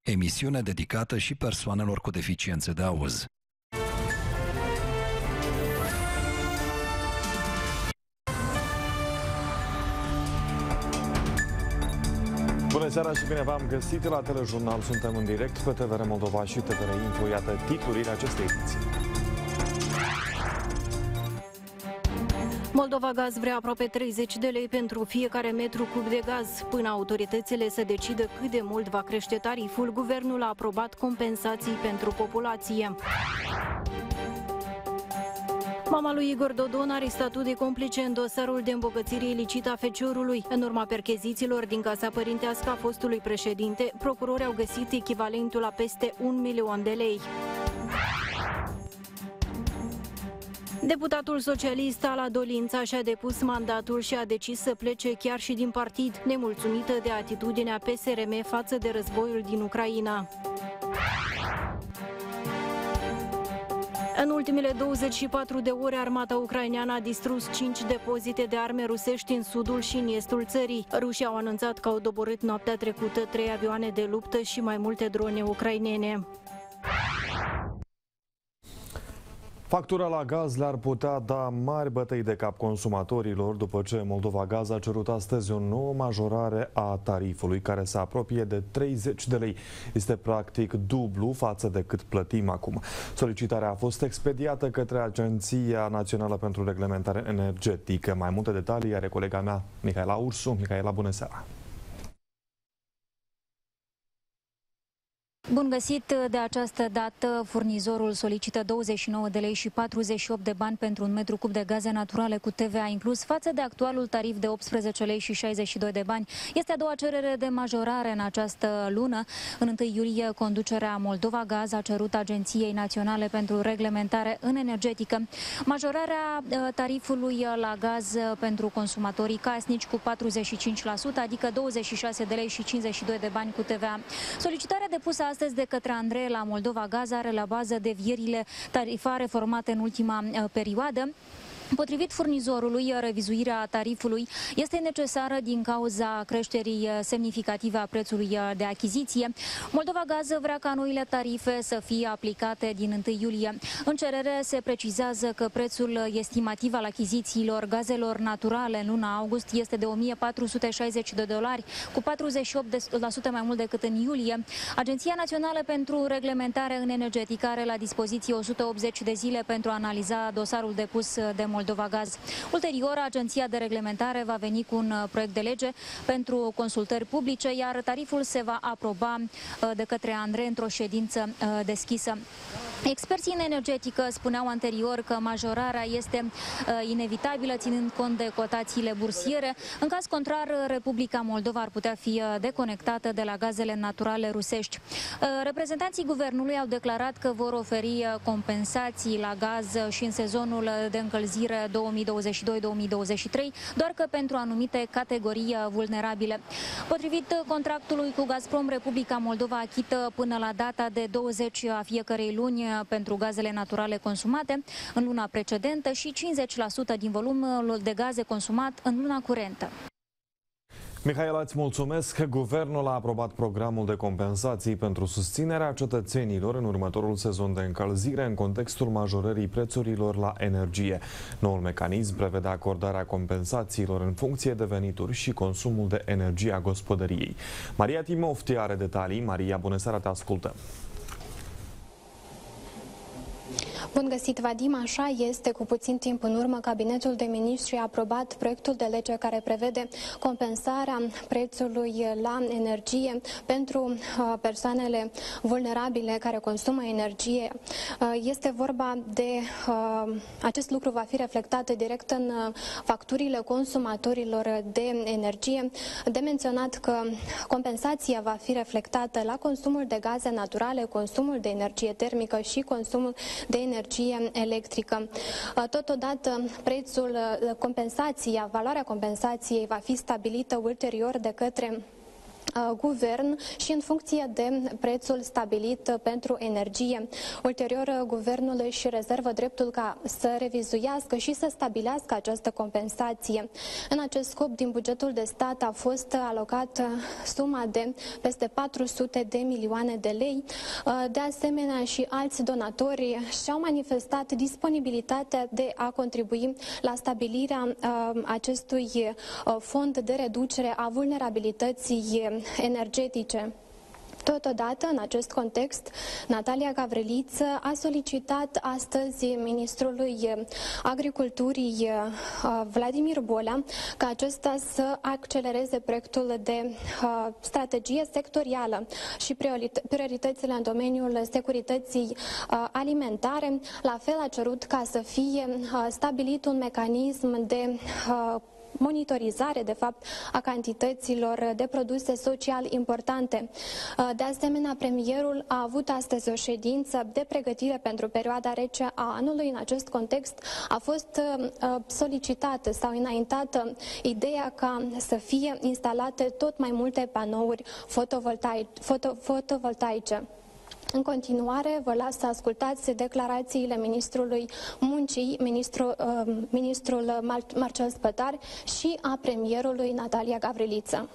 emisiune dedicată și persoanelor cu deficiențe de auz. Bună seara și bine v-am găsit la Telejurnal. Suntem în direct pe TVR Moldova și TVR Info. Iată titlurile acestei ediții. Moldova Gaz vrea aproape 30 de lei pentru fiecare metru cub de gaz. Până autoritățile să decidă cât de mult va crește tariful, guvernul a aprobat compensații pentru populație. Mama lui Igor Dodon are statut de complice în dosarul de îmbogățire ilicită a feciorului. În urma perchezițiilor din casa părintească a fostului președinte, procurorii au găsit echivalentul la peste 1 milion de lei. Deputatul socialist Ala Dolința și-a depus mandatul și a decis să plece chiar și din partid, nemulțumită de atitudinea PSRM față de războiul din Ucraina. În ultimele 24 de ore, armata ucraineană a distrus 5 depozite de arme rusești în sudul și în estul țării. Rușii au anunțat că au doborât noaptea trecută 3 avioane de luptă și mai multe drone ucrainene. Factura la gaz le-ar putea da mari bătăi de cap consumatorilor după ce Moldova Gaz a cerut astăzi o nouă majorare a tarifului care se apropie de 30 de lei. Este practic dublu față de cât plătim acum. Solicitarea a fost expediată către Agenția Națională pentru Reglementare Energetică. Mai multe detalii are colega mea, Mihaela Ursu. Mihaela, bună seara! Bun găsit! De această dată, furnizorul solicită 29 de lei și 48 de bani pentru un metru cub de gaze naturale cu TVA inclus, față de actualul tarif de 18 lei și 62 de bani. Este a doua cerere de majorare în această lună. În 1 iulie, conducerea Moldova Gaz a cerut Agenției Naționale pentru Reglementare în Energetică majorarea tarifului la gaz pentru consumatorii casnici cu 45%, adică 26 de lei și 52 de bani cu TVA. Solicitarea depusă astăzi de către Andrei la Moldova Gaz are la bază devierile tarifare formate în ultima perioadă. Potrivit furnizorului, revizuirea tarifului este necesară din cauza creșterii semnificative a prețului de achiziție. Moldova Gaz vrea ca noile tarife să fie aplicate din 1 iulie. În cerere se precizează că prețul estimativ al achizițiilor gazelor naturale în luna august este de $1.460, cu 48% mai mult decât în iulie. Agenția Națională pentru Reglementare în Energetică are la dispoziție 180 de zile pentru a analiza dosarul depus de Moldova Gaz. Ulterior, Agenția de Reglementare va veni cu un proiect de lege pentru consultări publice, iar tariful se va aproba de către Andrei într-o ședință deschisă. Experții în energetică spuneau anterior că majorarea este inevitabilă, ținând cont de cotațiile bursiere. În caz contrar, Republica Moldova ar putea fi deconectată de la gazele naturale rusești. Reprezentanții guvernului au declarat că vor oferi compensații la gaz și în sezonul de încălzire 2022-2023, doar că pentru anumite categorii vulnerabile. Potrivit contractului cu Gazprom, Republica Moldova achită până la data de 20 a fiecărei luni pentru gazele naturale consumate în luna precedentă și 50% din volumul de gaze consumat în luna curentă. Mihaela, îți mulțumesc. Guvernul a aprobat programul de compensații pentru susținerea cetățenilor în următorul sezon de încălzire în contextul majorării prețurilor la energie. Noul mecanism prevede acordarea compensațiilor în funcție de venituri și consumul de energie a gospodăriei. Maria Timofti are detalii. Maria, bună seara, te ascultăm. Bun găsit, Vadim, așa este. Cu puțin timp în urmă, Cabinetul de Ministri a aprobat proiectul de lege care prevede compensarea prețului la energie pentru persoanele vulnerabile care consumă energie. Este vorba de... acest lucru va fi reflectat direct în facturile consumatorilor de energie. De menționat că compensația va fi reflectată la consumul de gaze naturale, consumul de energie termică și consumul de energie electrică. Totodată, prețul valoarea compensației va fi stabilită ulterior de către guvern și în funcție de prețul stabilit pentru energie. Ulterior, guvernul își rezervă dreptul ca să revizuiască și să stabilească această compensație. În acest scop, din bugetul de stat a fost alocat suma de peste 400 de milioane de lei. De asemenea, și alți donatori și-au manifestat disponibilitatea de a contribui la stabilirea acestui fond de reducere a vulnerabilității energetice. Totodată, în acest context, Natalia Gavriliță a solicitat astăzi ministrului Agriculturii Vladimir Bolea ca acesta să accelereze proiectul de strategie sectorială și prioritățile în domeniul securității alimentare. La fel a cerut ca să fie stabilit un mecanism de monitorizare, de fapt, a cantităților de produse social importante. De asemenea, premierul a avut astăzi o ședință de pregătire pentru perioada rece a anului. În acest context a fost solicitată sau înaintată ideea ca să fie instalate tot mai multe panouri fotovoltaice. În continuare, vă las să ascultați declarațiile ministrului Muncii, ministrul Marcel Spătar și a premierului Natalia Gavriliță.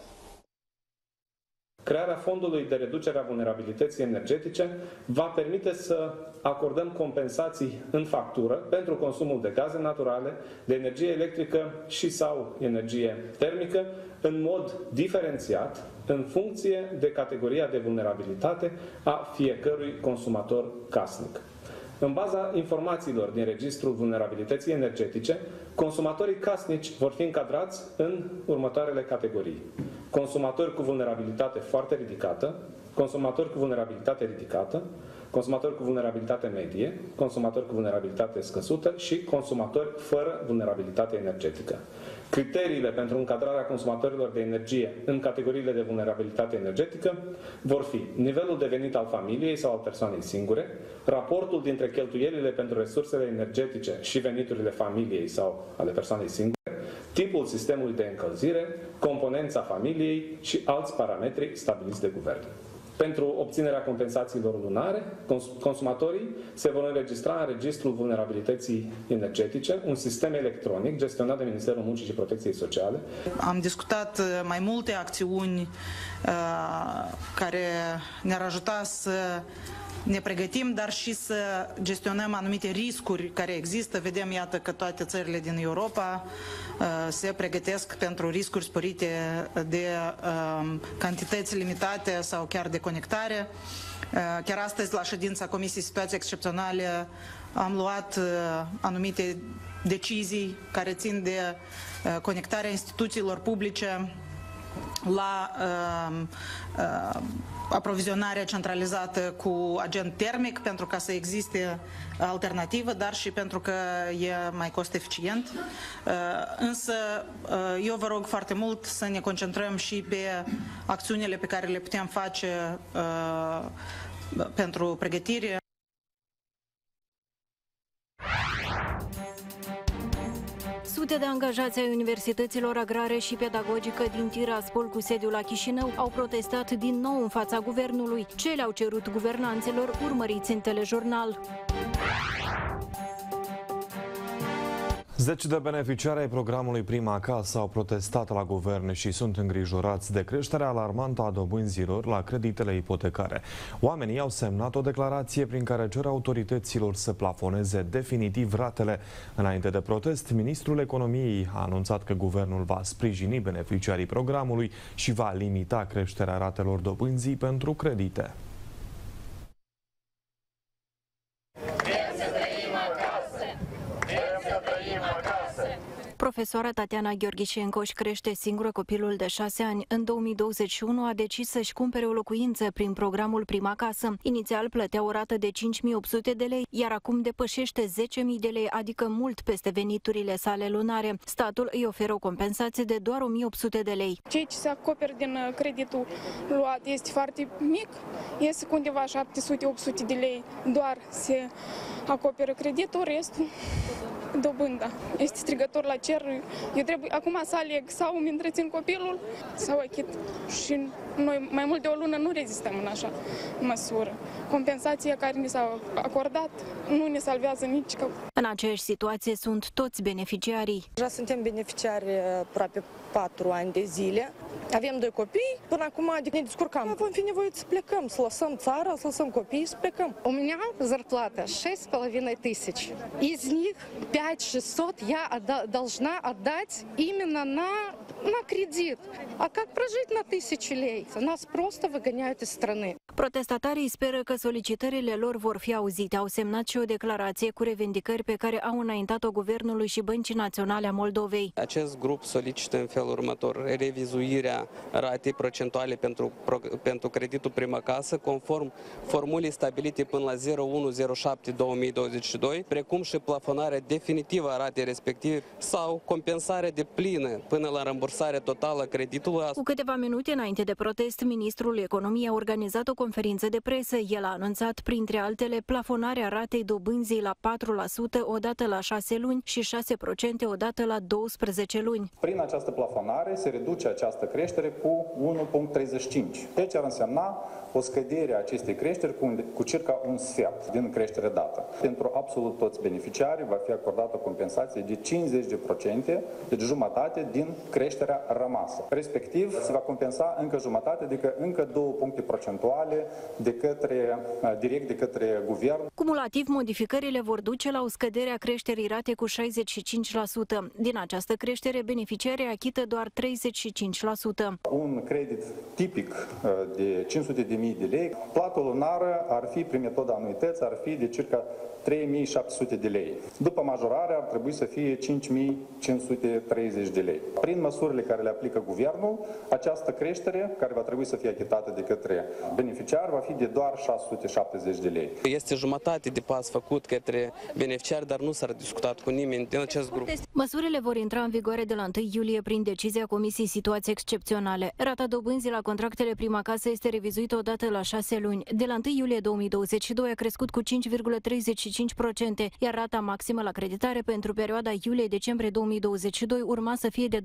Crearea fondului de reducere a vulnerabilității energetice va permite să acordăm compensații în factură pentru consumul de gaze naturale, de energie electrică și sau energie termică în mod diferențiat în funcție de categoria de vulnerabilitate a fiecărui consumator casnic. În baza informațiilor din Registrul Vulnerabilității Energetice, consumatorii casnici vor fi încadrați în următoarele categorii: consumatori cu vulnerabilitate foarte ridicată, consumatori cu vulnerabilitate ridicată, consumatori cu vulnerabilitate medie, consumatori cu vulnerabilitate scăzută și consumatori fără vulnerabilitate energetică. Criteriile pentru încadrarea consumatorilor de energie în categoriile de vulnerabilitate energetică vor fi nivelul de venit al familiei sau al persoanei singure, raportul dintre cheltuielile pentru resursele energetice și veniturile familiei sau ale persoanei singure, tipul sistemului de încălzire, componența familiei și alți parametri stabiliți de guvern. Pentru obținerea compensațiilor lunare, consumatorii se vor înregistra în Registrul Vulnerabilității Energetice, un sistem electronic gestionat de Ministerul Muncii și Protecției Sociale. Am discutat mai multe acțiuni care ne-ar ajuta să ne pregătim, dar și să gestionăm anumite riscuri care există. Vedem, iată, că toate țările din Europa se pregătesc pentru riscuri sporite de cantități limitate sau chiar de conectare. Chiar astăzi, la ședința Comisiei Situații Excepționale, am luat anumite decizii care țin de conectarea instituțiilor publice la aprovizionarea centralizată cu agent termic, pentru ca să existe alternativă, dar și pentru că e mai cost eficient. Însă eu vă rog foarte mult să ne concentrăm și pe acțiunile pe care le putem face pentru pregătire. Sute de angajați ai universităților agrare și pedagogică din Tiraspol, cu sediul la Chișinău, au protestat din nou în fața guvernului. Ce le-au cerut guvernanților, urmăriți în telejurnal. Zeci de beneficiari ai programului Prima Casă au protestat la guvern și sunt îngrijorați de creșterea alarmantă a dobânzilor la creditele ipotecare. Oamenii au semnat o declarație prin care cer autorităților să plafoneze definitiv ratele. Înainte de protest, ministrul economiei a anunțat că guvernul va sprijini beneficiarii programului și va limita creșterea ratelor dobânzii pentru credite. Profesoara Tatiana Gheorghișenko își crește singură copilul de 6 ani. În 2021 a decis să-și cumpere o locuință prin programul Prima Casă. Inițial plătea o rată de 5.800 de lei, iar acum depășește 10.000 de lei, adică mult peste veniturile sale lunare. Statul îi oferă o compensație de doar 1.800 de lei. Ceea ce se acoperă din creditul luat este foarte mic, este undeva 700-800 de lei, doar se acoperă creditul, restul dobânda. Este strigător la cer. Eu trebuie acum să aleg sau îmi întrețin copilul sau achit. Și Noi mai mult de o lună nu rezistăm în așa măsură. Compensația care ni s-a acordat nu ne salvează nici că... În aceeași situație sunt toți beneficiarii. Deja suntem beneficiari aproape 4 ani de zile. Avem 2 copii, până acum ne descurcăm. Vom fi nevoiți să plecăm, să lăsăm țara, să лăsăm copiii, să plecăm. У меня зарплата 6,5 тысяч. Из них 5-600 я должна отдать именно на кредит. А как прожить на 1000 лей? Нас просто выгоняют из страны. Protestatarii speră că solicitările lor vor fi auzite. Au semnat și o declarație cu revendicări pe care au înaintat-o Guvernului și Băncii Naționale a Moldovei. Acest grup solicită în felul următor revizuirea ratei procentuale pentru creditul prima casă, conform formulei stabilite până la 01/07/2022, precum și plafonarea definitivă a ratei respective sau compensarea deplină până la rambursarea totală a creditului. Cu câteva minute înainte de protest, ministrul Economiei a organizat o conferință de presă. El a anunțat, printre altele, plafonarea ratei dobânzii la 4% odată la 6 luni și 6% odată la 12 luni. Prin această plafonare se reduce această creștere cu 1,35. Deci ar însemna o scădere a acestei creșteri cu circa un sfert din creștere dată. Pentru absolut toți beneficiarii va fi acordată o compensație de 50%, deci jumătate din creșterea rămasă. Respectiv, se va compensa încă jumătate, adică încă 2 puncte procentuale direct de către guvern. Cumulativ, modificările vor duce la o scădere a creșterii rate cu 65%. Din această creștere, beneficiarii achită doar 35%. Un credit tipic de 500.000 de lei, plata lunară ar fi, prin metoda anuități, ar fi de circa 3.700 de lei. După majorare ar trebui să fie 5.530 de lei. Prin măsurile care le aplică guvernul, această creștere, care va trebui să fie achitată de către beneficiar, va fi de doar 670 de lei. Este jumătate de pas făcut către beneficiari, dar nu s-a discutat cu nimeni din acest grup. Măsurile vor intra în vigoare de la 1 iulie prin decizia Comisiei Situații Excepționale. Rata dobânzii la contractele prima casă este revizuită odată la 6 luni. De la 1 iulie 2022 a crescut cu 5,35%, iar rata maximă la creditare pentru perioada iulie-decembrie 2022 urma să fie de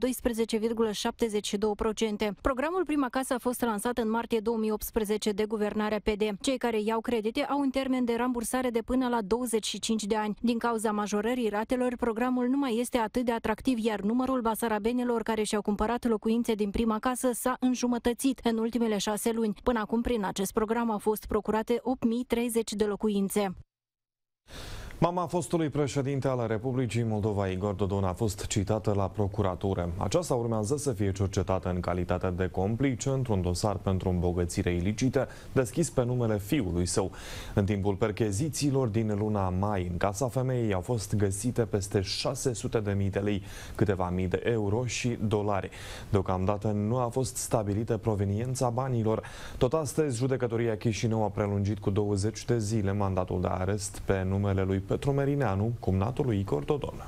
12,72%. Programul Prima Casă a fost lansat în martie 2018 de guvernarea PD. Cei care iau credite au un termen de rambursare de până la 25 de ani. Din cauza majorării ratelor, programul nu mai este atât de atractiv, iar numărul basarabenilor care și-au cumpărat locuințe din prima casă s-a înjumătățit în ultimele 6 luni. Până acum, prin acest program au fost procurate 8.030 de locuințe. Mama fostului președinte al Republicii Moldova, Igor Dodon, a fost citată la procuratură. Aceasta urmează să fie cercetată în calitate de complice într-un dosar pentru îmbogățire ilicită deschis pe numele fiului său. În timpul perchezițiilor din luna mai, în casa femeii au fost găsite peste 600.000 de lei, câteva mii de euro și dolari. Deocamdată nu a fost stabilită proveniența banilor. Tot astăzi, judecătoria Chișinău a prelungit cu 20 de zile mandatul de arest pe numele lui Petru Merineanu, cumnatul lui Igor Dodon.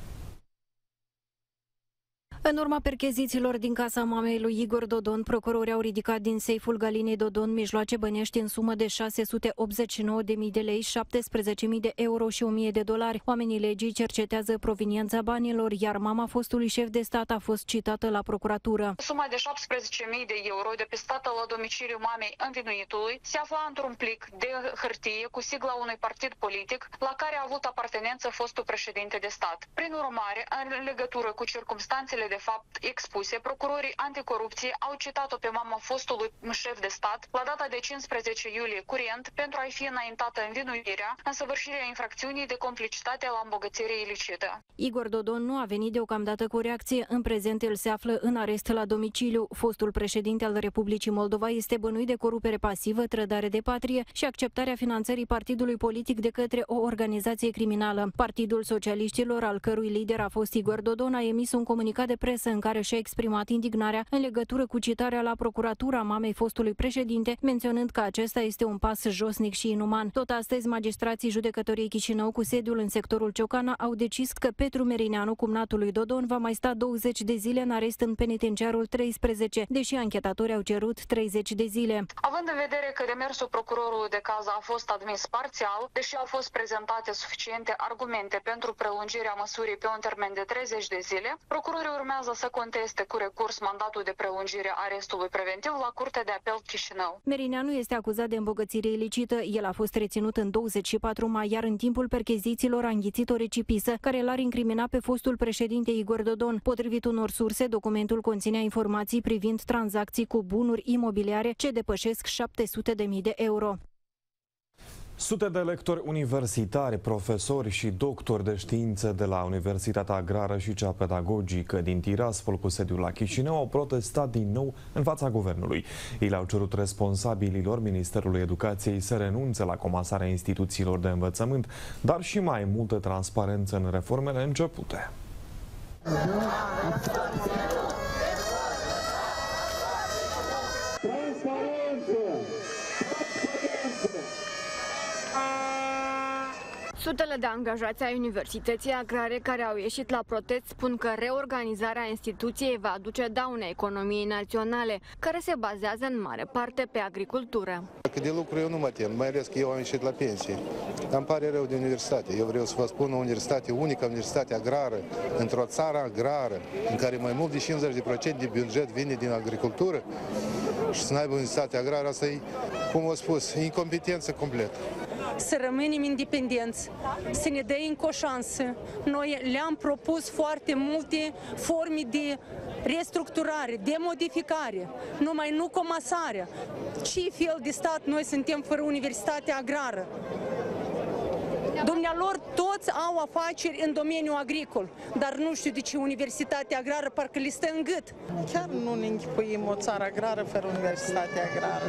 În urma perchezițiilor din casa mamei lui Igor Dodon, procurorii au ridicat din seiful Galinei Dodon mijloace bănești în sumă de 689.000 de lei, 17.000 de euro și 1.000 de dolari. Oamenii legii cercetează proveniența banilor, iar mama fostului șef de stat a fost citată la procuratură. Suma de 17.000 de euro depistată la domiciliul mamei învinuitului se afla într-un plic de hârtie cu sigla unui partid politic la care a avut apartenență fostul președinte de stat. Prin urmare, în legătură cu circumstanțele de fapt expuse, procurorii anticorupție au citat-o pe mama fostului șef de stat la data de 15 iulie curent pentru a-i fi înaintată învinuirea în săvârșirea infracțiunii de complicitate la îmbogățire ilicită. Igor Dodon nu a venit deocamdată cu o reacție. În prezent el se află în arest la domiciliu. Fostul președinte al Republicii Moldova este bănuit de corupere pasivă, trădare de patrie și acceptarea finanțării partidului politic de către o organizație criminală. Partidul Socialiștilor, al cărui lider a fost Igor Dodon, a emis un comunicat de presă în care și-a exprimat indignarea în legătură cu citarea la procuratura mamei fostului președinte, menționând că acesta este un pas josnic și inuman. Tot astăzi, magistrații judecătoriei Chișinău cu sediul în sectorul Ciocana au decis că Petru Merineanu, cumnatul lui Dodon, va mai sta 20 de zile în arest în penitenciarul 13, deși anchetatorii au cerut 30 de zile. Având în vedere că demersul procurorului de caz a fost admis parțial, deși au fost prezentate suficiente argumente pentru prelungirea măsurii pe un termen de 30 de zile, procurorii urmează urmează să conteste cu recurs mandatul de prelungire a arestului preventiv la Curtea de Apel Chișinău. Merineanu este acuzat de îmbogățire ilicită. El a fost reținut în 24 mai, iar în timpul perchezițiilor a înghițit o recipisă care l-ar incrimina pe fostul președinte Igor Dodon. Potrivit unor surse, documentul conținea informații privind tranzacții cu bunuri imobiliare ce depășesc 700.000 de euro. Sute de lectori universitari, profesori și doctori de științe de la Universitatea Agrară și cea Pedagogică din Tiraspol, cu sediul la Chișinău, au protestat din nou în fața guvernului. Ei le-au cerut responsabililor Ministerului Educației să renunțe la comasarea instituțiilor de învățământ, dar și mai multă transparență în reformele începute. Sutele de angajați ai Universității Agrare care au ieșit la protest spun că reorganizarea instituției va aduce daune economiei naționale, care se bazează în mare parte pe agricultură. Că de lucru eu nu mă tem, mai ales că eu am ieșit la pensie. Îmi pare rău de universitate. Eu vreau să vă spun o universitate unică, universitate agrară, într-o țară agrară, în care mai mult de 50% de buget vine din agricultură, și să n-aibă universitate agrară, asta e, cum v-am spus, incompetență completă. Să rămânem independenți, să ne dea încă o șansă. Noi le-am propus foarte multe forme de restructurare, de modificare, numai nu comasarea. Ce fel de stat noi suntem fără universitate agrară? Dumnealor toți au afaceri în domeniul agricol, dar nu știu de ce universitatea agrară parcă le stă în gât. Chiar nu ne închipuim o țară agrară fără universitate agrară.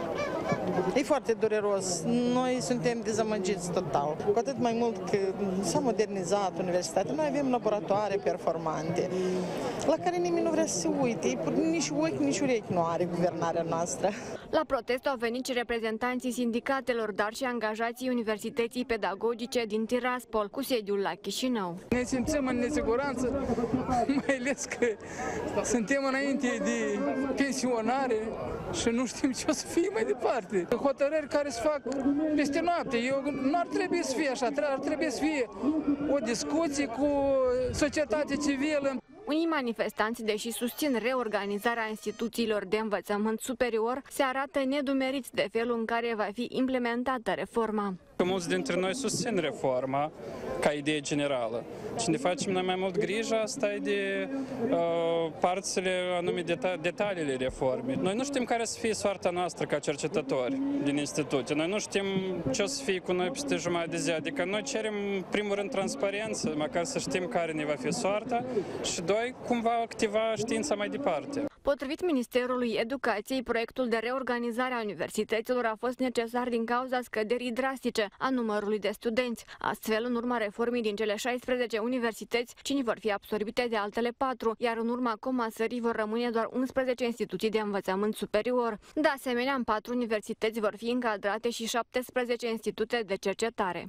E foarte dureros. Noi suntem dezamăgiți total. Cu atât mai mult că s-a modernizat universitatea. Noi avem laboratoare performante, la care nimeni nu vrea să se uite. Nici ochi, nici urechi nu are guvernarea noastră. La protest au venit și reprezentanții sindicatelor, dar și angajații Universității Pedagogice din Tiraspol, cu sediul la Chișinău. Ne simțim în nesiguranță, mai ales că suntem înainte de pensionare și nu știm ce o să fie mai departe. Hotărâri care se fac peste noapte. Nu ar trebui să fie așa, ar trebui să fie o discuție cu societatea civilă. Unii manifestanți, deși susțin reorganizarea instituțiilor de învățământ superior, se arată nedumeriți de felul în care va fi implementată reforma. Mulți dintre noi susțin reforma ca idee generală. Și ne facem noi mai mult grijă, asta e de părțile, anume detaliile reformei. Noi nu știm care să fie soarta noastră ca cercetători din instituție. Noi nu știm ce o să fie cu noi peste jumătate de zi. Adică noi cerem, în primul rând, transparență, măcar să știm care ne va fi soarta și, doi, cum va activa știința mai departe. Potrivit Ministerului Educației, proiectul de reorganizare a universităților a fost necesar din cauza scăderii drastice a numărului de studenți. Astfel, în urma reformei din cele 16 universități, 5 vor fi absorbite de altele 4, iar în urma comasării vor rămâne doar 11 instituții de învățământ superior. De asemenea, în 4 universități vor fi încadrate și 17 institute de cercetare.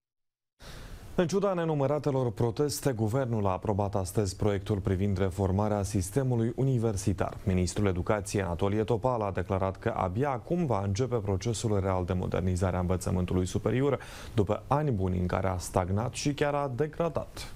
În ciuda nenumăratelor proteste, guvernul a aprobat astăzi proiectul privind reformarea sistemului universitar. Ministrul Educației, Anatolie Topal, a declarat că abia acum va începe procesul real de modernizare a învățământului superior, după ani buni în care a stagnat și chiar a degradat.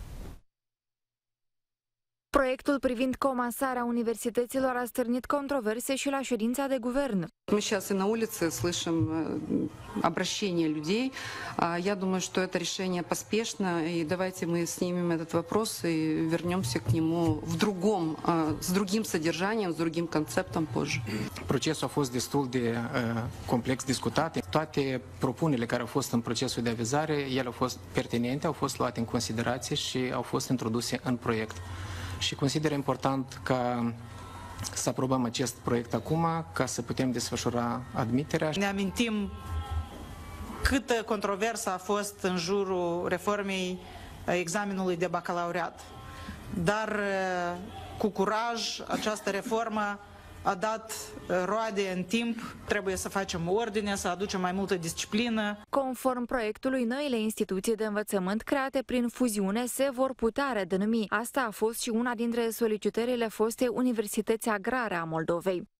Proiectul privind comasarea universităților a stârnit controverse și la ședința de guvern. Мы сейчас и на улице слышим обращения людей. Я думаю, что это решение поспешно, и давайте мы снимем этот вопрос и вернемся к нему с другим содержанием, с другим концептом позже. Procesul a fost destul de complex discutat. Toate propunerile care au fost în procesul de avizare, ele au fost pertinente, au fost luate în considerație și au fost introduse în proiect. Și consider important ca să aprobăm acest proiect acum, ca să putem desfășura admiterea. Ne amintim câtă controversă a fost în jurul reformei examenului de bacalaureat. Dar cu curaj această reformă a dat roade în timp, trebuie să facem ordine, să aducem mai multă disciplină. Conform proiectului, noile instituții de învățământ create prin fuziune se vor putea redenumi. Asta a fost și una dintre solicitările foste Universități Agrare a Moldovei.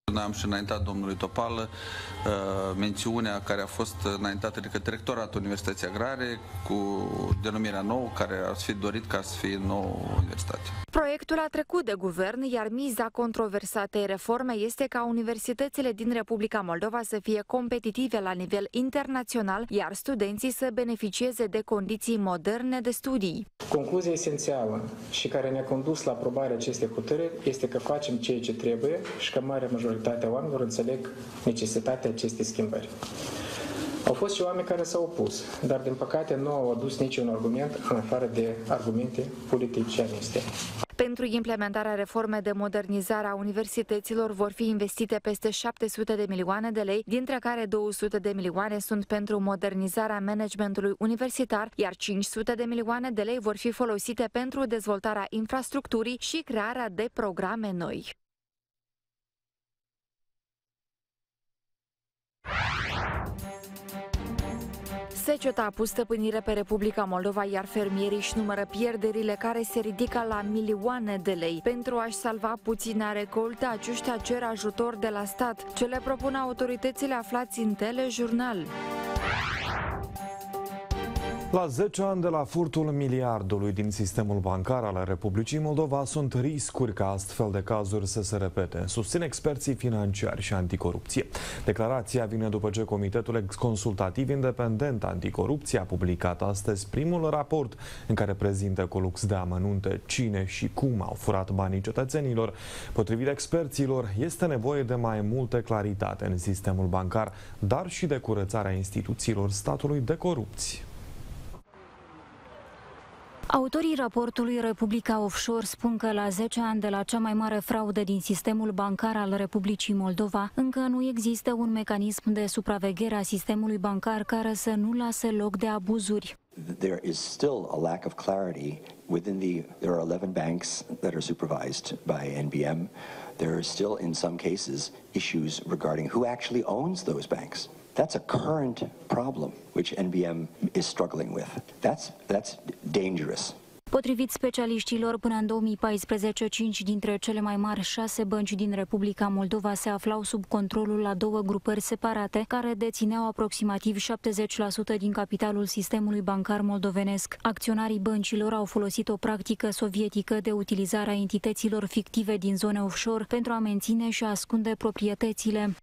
Am și înaintat domnului Topal mențiunea care a fost înaintată de către rectoratul Universității Agrare cu denumirea nouă, care ar fi dorit ca să fie nouă universitate. Proiectul a trecut de guvern, iar miza controversatei reforme este ca universitățile din Republica Moldova să fie competitive la nivel internațional, iar studenții să beneficieze de condiții moderne de studii. Concluzia esențială și care ne-a condus la aprobarea acestei hotărâri este că facem ceea ce trebuie și că marea majoritate a oamenilor înțeleg necesitatea acestei schimbări. Au fost și oameni care s-au opus, dar din păcate nu au adus niciun argument în afară de argumente politicianiste. Pentru implementarea reformei de modernizare a universităților vor fi investite peste 700 de milioane de lei, dintre care 200 de milioane sunt pentru modernizarea managementului universitar, iar 500 de milioane de lei vor fi folosite pentru dezvoltarea infrastructurii și crearea de programe noi. Seceta a pus stăpânire pe Republica Moldova, iar fermierii își numără pierderile care se ridică la milioane de lei. Pentru a-și salva puțina recoltă, aceștia cer ajutor de la stat. Ce le propun autoritățile, aflați în telejurnal. La 10 ani de la furtul miliardului din sistemul bancar al Republicii Moldova, sunt riscuri ca astfel de cazuri să se repete, susțin experții financiari și anticorupție. Declarația vine după ce Comitetul Consultativ Independent Anticorupție a publicat astăzi primul raport în care prezintă cu lux de amănunte cine și cum au furat banii cetățenilor. Potrivit experților, este nevoie de mai multă claritate în sistemul bancar, dar și de curățarea instituțiilor statului de corupție. Autorii raportului Republica Offshore spun că la 10 ani de la cea mai mare fraudă din sistemul bancar al Republicii Moldova, încă nu există un mecanism de supraveghere a sistemului bancar care să nu lase loc de abuzuri. There is still a lack of clarity there are 11 banks that are supervised by NBM. There are still in some cases issues regarding who actually owns those banks. That's a current problem which NBM is struggling with. That's dangerous. Potrivit specialiștilor, până în 2014, 5 dintre cele mai mari 6 bănci din Republica Moldova se aflau sub controlul la 2 grupări separate, care dețineau aproximativ 70% din capitalul sistemului bancar moldovenesc. Acționarii băncilor au folosit o practică sovietică de utilizare a entităților fictive din zone offshore pentru a menține și a ascunde proprietățile.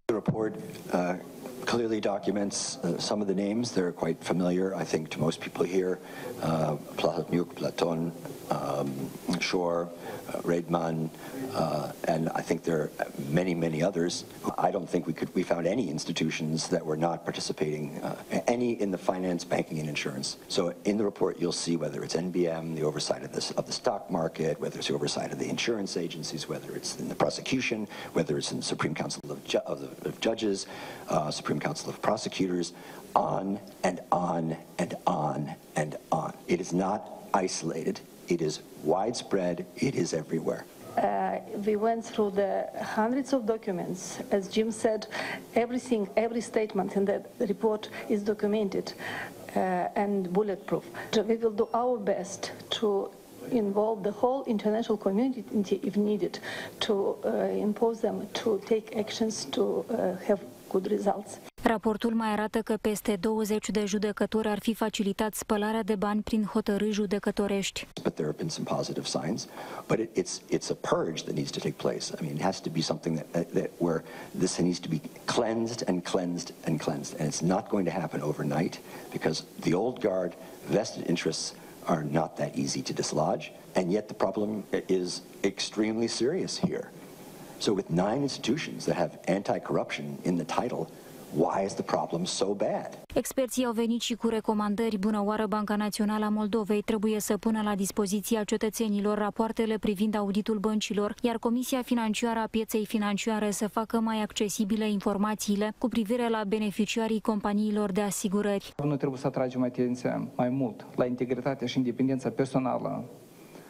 Clearly documents some of the names. They're quite familiar, I think, to most people here. Platoniuk, Platon, Shore, Redman, and I think there are many, many others. I don't think we found any institutions that were not participating, any in the finance, banking, and insurance. So in the report, you'll see whether it's NBM, the oversight of the stock market, whether it's the oversight of the insurance agencies, whether it's in the prosecution, whether it's in the Supreme Council of Judges, Supreme Council of Prosecutors, on and on and on and on. It is not isolated. It is widespread. It is everywhere. We went through the hundreds of documents. As Jim said, everything, every statement in the report is documented and bulletproof. We will do our best to involve the whole international community if needed, to impose them to take actions to have good results. Raportul mai arată că peste 20 de judecători ar fi facilitat spălarea de bani prin hotărâri judecătorești. But there have been some positive signs, but it's a purge that needs to take place. I mean, it has to be something that where this needs to be cleansed and cleansed and cleansed, and it's not going to happen overnight because the old guard vested interests are not that easy to dislodge, and yet the problem is extremely serious here. So with 9 institutions that have anti-corruption in the title, why is the problem so bad? Experții au venit și cu recomandări. Bună oară, Banca Națională a Moldovei trebuie să pună la dispoziția cetățenilor rapoartele privind auditul băncilor, iar Comisia Financiară a Pieței Financiare să facă mai accesibile informațiile cu privire la beneficiarii companiilor de asigurări. Noi trebuie să atragem atenția mai mult la integritatea și independența personală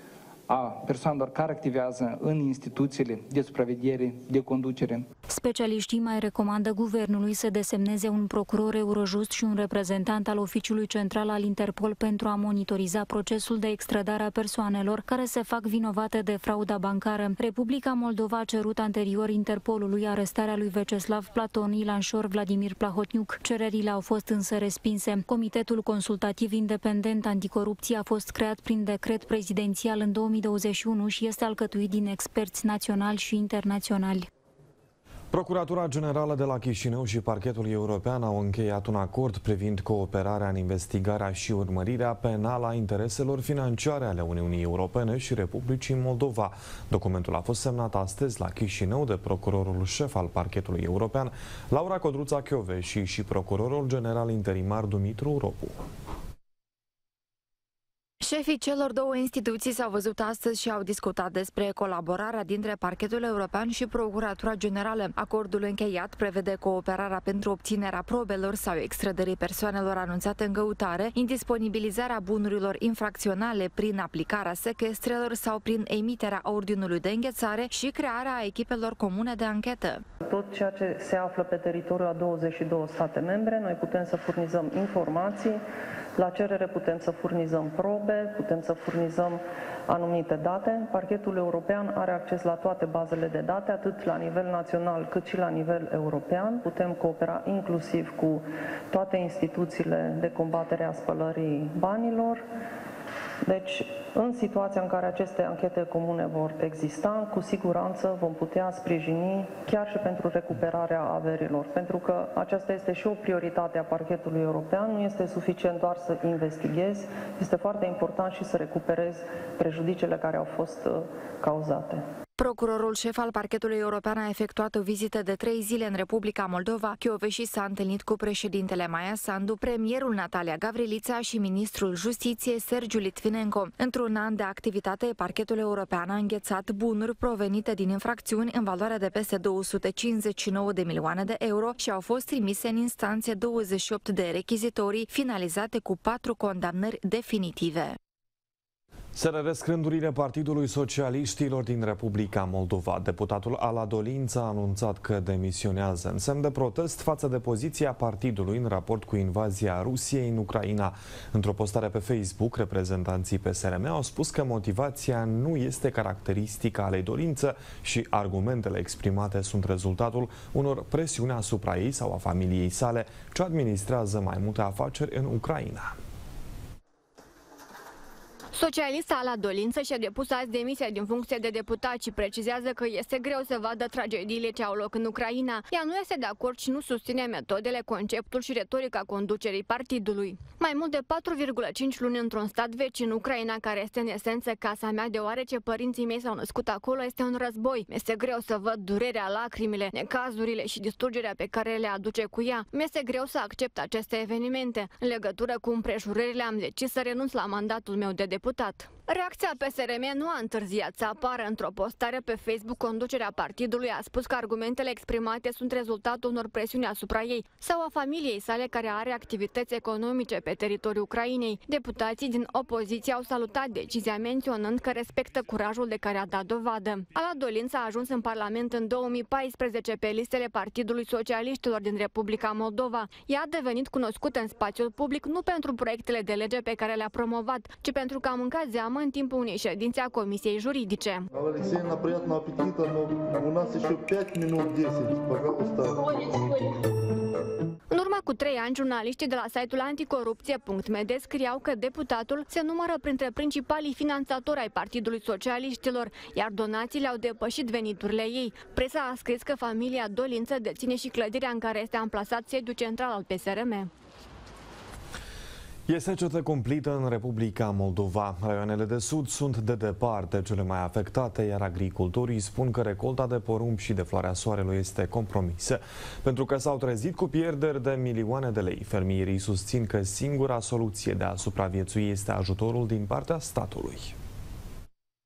a persoanelor care activează în instituțiile de supraveghere, de conducere. Specialiștii mai recomandă guvernului să desemneze un procuror Eurojust și un reprezentant al Oficiului Central al Interpol pentru a monitoriza procesul de extradare a persoanelor care se fac vinovate de frauda bancară. Republica Moldova a cerut anterior Interpolului arestarea lui Veceslav Platon, Ilan Șor, Vladimir Plahotniuc. Cererile au fost însă respinse. Comitetul Consultativ Independent Anticorupție a fost creat prin decret prezidențial în 2021 și este alcătuit din experți naționali și internaționali. Procuratura Generală de la Chișinău și Parchetul European au încheiat un acord privind cooperarea în investigarea și urmărirea penală a intereselor financiare ale Uniunii Europene și Republicii Moldova. Documentul a fost semnat astăzi la Chișinău de procurorul șef al Parchetului European, Laura Codruța-Chioveși, și procurorul general interimar Dumitru Ropu. Șefii celor două instituții s-au văzut astăzi și au discutat despre colaborarea dintre Parchetul European și Procuratura Generală. Acordul încheiat prevede cooperarea pentru obținerea probelor sau extrădării persoanelor anunțate în căutare, indisponibilizarea bunurilor infracționale prin aplicarea sechestrelor sau prin emiterea ordinului de înghețare și crearea echipelor comune de anchetă. Tot ceea ce se află pe teritoriul a 22 state membre, noi putem să furnizăm informații, la cerere putem să furnizăm probe, putem să furnizăm anumite date. Parchetul European are acces la toate bazele de date, atât la nivel național cât și la nivel european. Putem coopera inclusiv cu toate instituțiile de combatere a spălării banilor. Deci, în situația în care aceste anchete comune vor exista, cu siguranță vom putea sprijini chiar și pentru recuperarea averilor, pentru că aceasta este și o prioritate a Parchetului European. Nu este suficient doar să investighezi, este foarte important și să recuperezi prejudiciile care au fost cauzate. Procurorul șef al Parchetului European a efectuat o vizită de 3 zile în Republica Moldova. Chioveși s-a întâlnit cu președintele Maia Sandu, premierul Natalia Gavrilița și ministrul Justiției Sergiu Litvinenko. Într-un an de activitate, Parchetul European a înghețat bunuri provenite din infracțiuni în valoare de peste 259 de milioane de euro și au fost trimise în instanțe 28 de rechizitorii, finalizate cu 4 condamnări definitive. Se răresc rândurile Partidului Socialiștilor din Republica Moldova. Deputatul Ala Dolință a anunțat că demisionează în semn de protest față de poziția partidului în raport cu invazia Rusiei în Ucraina. Într-o postare pe Facebook, reprezentanții PSRM au spus că motivația nu este caracteristică ale Dolință și argumentele exprimate sunt rezultatul unor presiuni asupra ei sau a familiei sale, ce administrează mai multe afaceri în Ucraina. Socialista Ala Dolință și-a depus azi demisia din funcție de deputat și precizează că este greu să vadă tragediile ce au loc în Ucraina. Ea nu este de acord și nu susține metodele, conceptul și retorica conducerii partidului. Mai mult de 4,5 luni într-un stat vecin, Ucraina, care este în esență casa mea, deoarece părinții mei s-au născut acolo, este un război. Mi-este greu să văd durerea, lacrimile, necazurile și distrugerea pe care le aduce cu ea. Mi-este greu să accept aceste evenimente. În legătură cu împrejurările, am decis să renunț la mandatul meu de deputat. Reacția PSRM nu a întârziat să apară. Într-o postare pe Facebook, conducerea partidului a spus că argumentele exprimate sunt rezultatul unor presiuni asupra ei sau a familiei sale, care are activități economice pe teritoriul Ucrainei. Deputații din opoziție au salutat decizia, menționând că respectă curajul de care a dat dovadă. Ala Dolință a ajuns în Parlament în 2014 pe listele Partidului Socialiștilor din Republica Moldova. Ea a devenit cunoscută în spațiul public nu pentru proiectele de lege pe care le-a promovat, ci pentru că a mâncat zeamă în timpul unei ședințe a Comisiei Juridice. Alexeevna, приятного аппетита, но у нас еще 5 минут 10, пожалуйста. În urmă cu 3 ani, jurnaliștii de la site-ul anticorupție.md scriau că deputatul se numără printre principalii finanțatori ai Partidului Socialiștilor, iar donațiile au depășit veniturile ei. Presa a scris că familia Dolință deține și clădirea în care este amplasat sediul central al PSRM. E secetă cumplită în Republica Moldova. Raioanele de sud sunt de departe cele mai afectate, iar agricultorii spun că recolta de porumb și de floarea soarelui este compromisă, pentru că s-au trezit cu pierderi de milioane de lei. Fermierii susțin că singura soluție de a supraviețui este ajutorul din partea statului.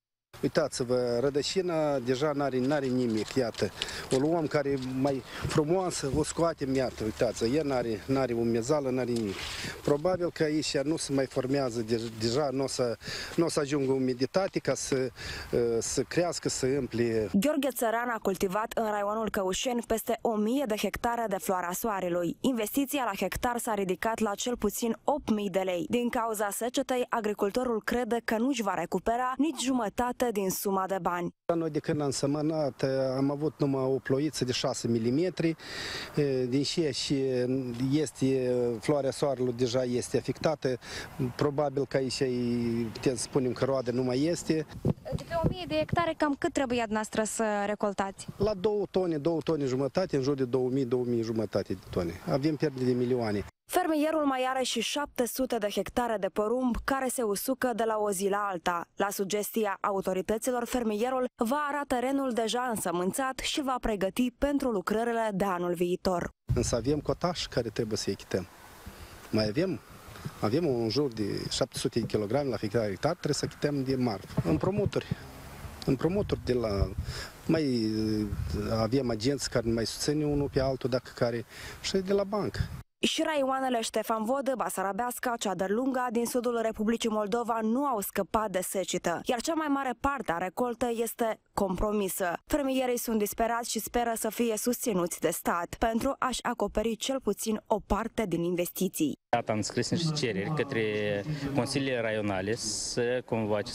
Uitați-vă, rădăcina deja n-are nimic, iată. O luăm care e mai frumoasă, o scoatem, iată, uitați, ea n-are umezală, n-are nimic. Probabil că aici nu se mai formează, deja nu o să ajungă umiditate ca să crească, să împlie. Gheorghe Țăran a cultivat în raionul Căușeni peste 1000 de hectare de floarea soarelui. Investiția la hectar s-a ridicat la cel puțin 8.000 de lei. Din cauza secetei, agricultorul crede că nu-și va recupera nici jumătate din suma de bani. Noi de când am sămănat am avut numai o ploiță de 6 mm, din ce și floarea soarelui deja este afectată, probabil că aici putem să spunem că roade nu mai este. De pe 1000 de hectare cam cât trebuie dumneavoastră să recoltați? La 2 tone jumătate, în jur de 2000 jumătate de tone. Avem pierdere de milioane. Fermierul mai are și 700 de hectare de porumb care se usucă de la o zi la alta. La sugestia autorităților, fermierul va ara terenul deja însămânțat și va pregăti pentru lucrările de anul viitor. Însă avem cotași care trebuie să echităm. Mai avem un jur de 700 de kg la fiecare hectar, trebuie să achităm de marfă. Împrumuturi de la... Mai avem agenți care mai susține unul pe altul, și de la bancă. Și raioanele Ștefan Vodă, Basarabeasca, Ceadărlunga din sudul Republicii Moldova nu au scăpat de secetă, iar cea mai mare parte a recoltei este compromisă. Fermierii sunt disperați și speră să fie susținuți de stat pentru a-și acoperi cel puțin o parte din investiții. Am scris niște cereri către consiliile raionale să convoace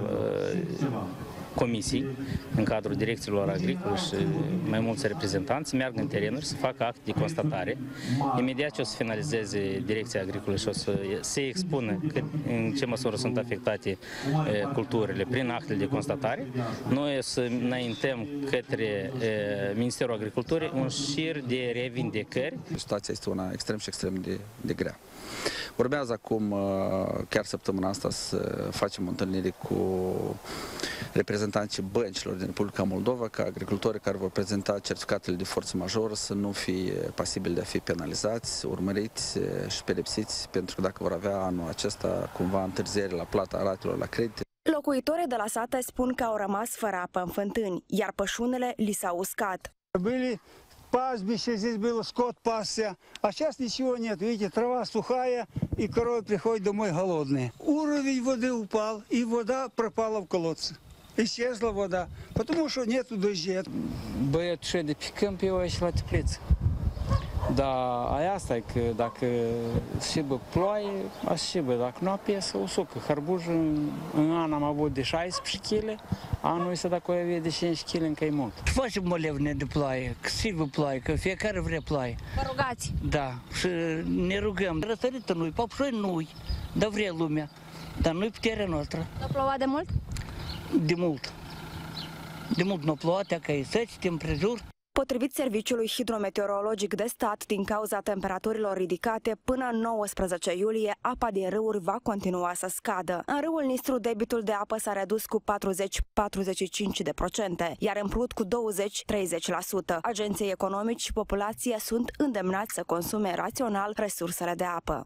comisii în cadrul direcțiilor agricole și mai mulți reprezentanți să meargă în terenuri, să facă act de constatare. Imediat ce o să finalizeze direcția agricolă și o să se expună în ce măsură sunt afectate culturile prin actele de constatare, noi o să înaintăm către Ministerul Agriculturii un șir de revindecări. Situația este una extrem și extrem de grea. Urmează acum, chiar săptămâna asta, să facem o întâlnire cu reprezentanții băncilor din Republica Moldova, ca agricultorii care vor prezenta certificatele de forță majoră să nu fie pasibili de a fi penalizați, urmăriți și pedepsiți, pentru că dacă vor avea anul acesta cumva întârziere la plata ratelor la credite. Locuitorii de la sate spun că au rămas fără apă în fântâni, iar pășunele li s-au uscat. Пастбище здесь было, скот пасся, а сейчас ничего нет. Видите, трава сухая, и коровы приходят домой голодные. Уровень воды упал, и вода пропала в колодце. Исчезла вода, потому что нету дождей. Băiat și de pe câmp, eu aici la tepliță. Dar asta e că dacă șibă ploaie, șibă, dacă nu apie, să usucă. Harbujul în an am avut de 16 kg, anul ăsta dacă o avea de 5 kg, încă e mult. Facem molevne de ploaie, că sigur ploaie, că fiecare vrea ploaie. Vă rugați? Da, și ne rugăm. Răsărită nu-i, papșoi nu-i, dar vrea lumea, dar nu-i puterea noastră. Nu plouat de mult? De mult. De mult nu plouat, că e săcite împrejur. Potrivit Serviciului Hidrometeorologic de Stat, din cauza temperaturilor ridicate, până în 19 iulie, apa din râuri va continua să scadă. În râul Nistru, debitul de apă s-a redus cu 40-45%, iar în Prut cu 20-30%. Agenții economici și populația sunt îndemnați să consume rațional resursele de apă.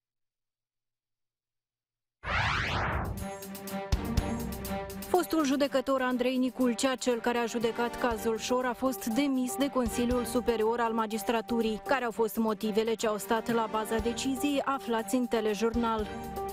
Fostul judecător Andrei Niculcea, cel care a judecat cazul Șor, a fost demis de Consiliul Superior al Magistraturii. Care au fost motivele ce au stat la baza deciziei, aflați în telejurnal.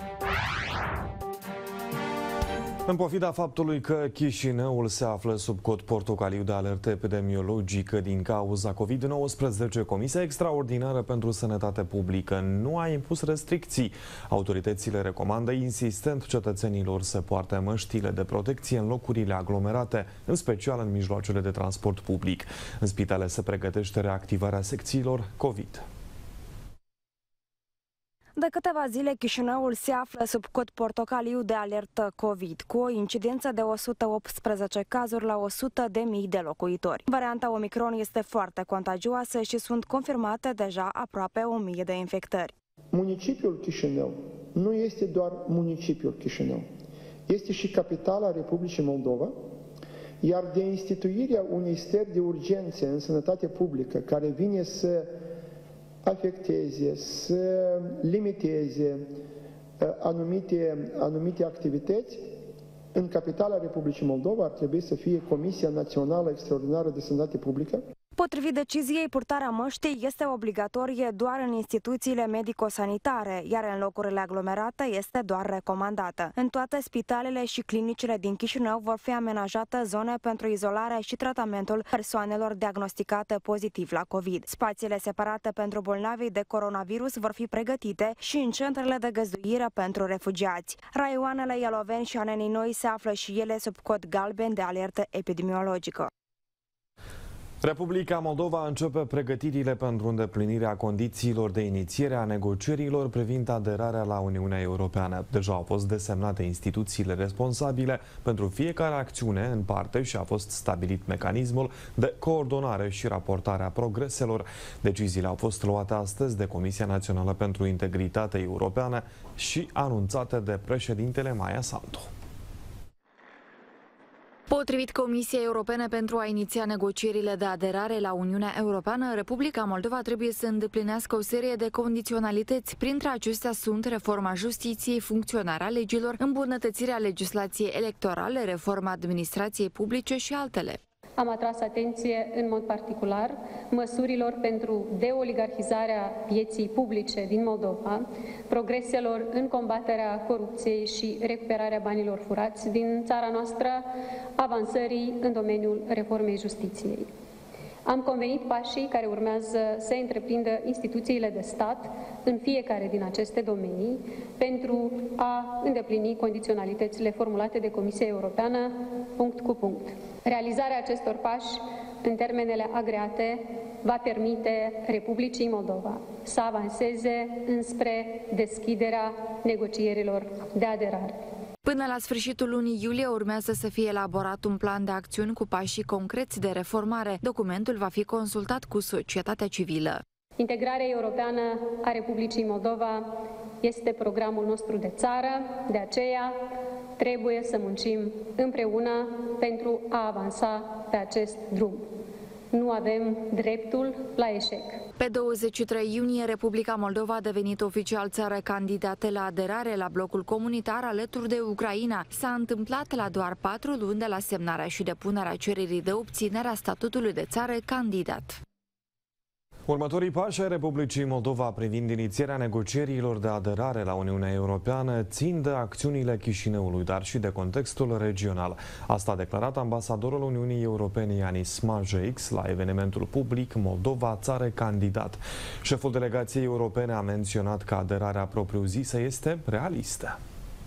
În pofida faptului că Chișinăul se află sub cod portocaliu de alertă epidemiologică din cauza COVID-19, Comisia Extraordinară pentru Sănătate Publică nu a impus restricții. Autoritățile recomandă insistent cetățenilor să poarte măștile de protecție în locurile aglomerate, în special în mijloacele de transport public. În spitale se pregătește reactivarea secțiilor COVID. De câteva zile, Chișinăul se află sub cod portocaliu de alertă COVID, cu o incidență de 118 cazuri la 100.000 de locuitori. Varianta Omicron este foarte contagioasă și sunt confirmate deja aproape 1000 de infectări. Municipiul Chișinău nu este doar municipiul Chișinău, este și capitala Republicii Moldova, iar de instituirea unei stări de urgență în sănătate publică care vine să afecteze, să limiteze anumite activități, în capitala Republicii Moldova ar trebui să fie Comisia Națională Extraordinară de Sănătate Publică. Potrivit deciziei, purtarea măștii este obligatorie doar în instituțiile medico-sanitare, iar în locurile aglomerate este doar recomandată. În toate spitalele și clinicile din Chișinău vor fi amenajate zone pentru izolarea și tratamentul persoanelor diagnosticate pozitiv la COVID. Spațiile separate pentru bolnavii de coronavirus vor fi pregătite și în centrele de găzduire pentru refugiați. Raioanele Ialoveni și Anenii Noi se află și ele sub cod galben de alertă epidemiologică. Republica Moldova începe pregătirile pentru îndeplinirea condițiilor de inițiere a negocierilor privind aderarea la Uniunea Europeană. Deja au fost desemnate instituțiile responsabile pentru fiecare acțiune în parte și a fost stabilit mecanismul de coordonare și raportare a progreselor. Deciziile au fost luate astăzi de Comisia Națională pentru Integritate Europeană și anunțate de președintele Maia Sandu. Potrivit Comisiei Europene pentru a iniția negocierile de aderare la Uniunea Europeană, Republica Moldova trebuie să îndeplinească o serie de condiționalități. Printre acestea sunt reforma justiției, funcționarea legilor, îmbunătățirea legislației electorale, reforma administrației publice și altele. Am atras atenție în mod particular măsurilor pentru deoligarhizarea vieții publice din Moldova, progreselor în combaterea corupției și recuperarea banilor furați din țara noastră, avansării în domeniul reformei justiției. Am convenit pașii care urmează să întreprindă instituțiile de stat în fiecare din aceste domenii pentru a îndeplini condiționalitățile formulate de Comisia Europeană punct cu punct. Realizarea acestor pași în termenele agreate va permite Republicii Moldova să avanseze înspre deschiderea negocierilor de aderare. Până la sfârșitul lunii iulie urmează să fie elaborat un plan de acțiuni cu pașii concreți de reformare. Documentul va fi consultat cu societatea civilă. Integrarea europeană a Republicii Moldova este programul nostru de țară, de aceea trebuie să muncim împreună pentru a avansa pe acest drum. Nu avem dreptul la eșec. Pe 23 iunie, Republica Moldova a devenit oficial țară candidată la aderare la blocul comunitar alături de Ucraina. S-a întâmplat la doar 4 luni de la semnarea și depunerea cererii de obținere a statutului de țară candidat. Următorii pași ai Republicii Moldova privind inițierea negocierilor de aderare la Uniunea Europeană țin de acțiunile Chișinăului, dar și de contextul regional. Asta a declarat ambasadorul Uniunii Europene Yanis Majeix la evenimentul public Moldova, țară candidat. Șeful delegației europene a menționat că aderarea propriu-zisă este realistă.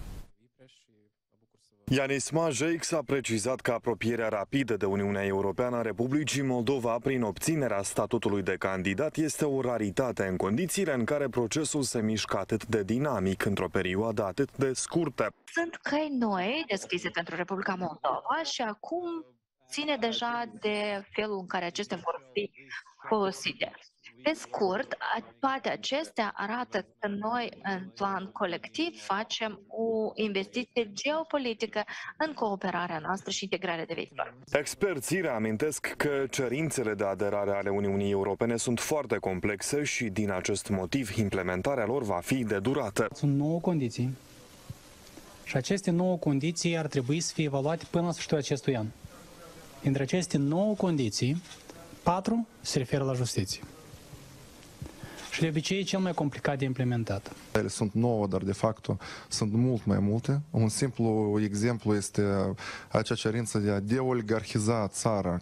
Yanis Majeix a precizat că apropierea rapidă de Uniunea Europeană a Republicii Moldova prin obținerea statutului de candidat este o raritate în condițiile în care procesul se mișcă atât de dinamic într-o perioadă atât de scurtă. Sunt căi noi deschise pentru Republica Moldova și acum ține deja de felul în care acestea vor fi folosite. Pe scurt, toate acestea arată că noi, în plan colectiv, facem o investiție geopolitică în cooperarea noastră și integrarea de viitor. Experții reamintesc că cerințele de aderare ale Uniunii Europene sunt foarte complexe și, din acest motiv, implementarea lor va fi de durată. Sunt 9 condiții și aceste 9 condiții ar trebui să fie evaluate până la sfârșitul acestui an. Dintre aceste 9 condiții, 4 se referă la justiție. Și de obicei e cel mai complicat de implementat. Ele sunt 9, dar de fapt sunt mult mai multe. Un simplu exemplu este acea cerință de a deoligarhiza țara,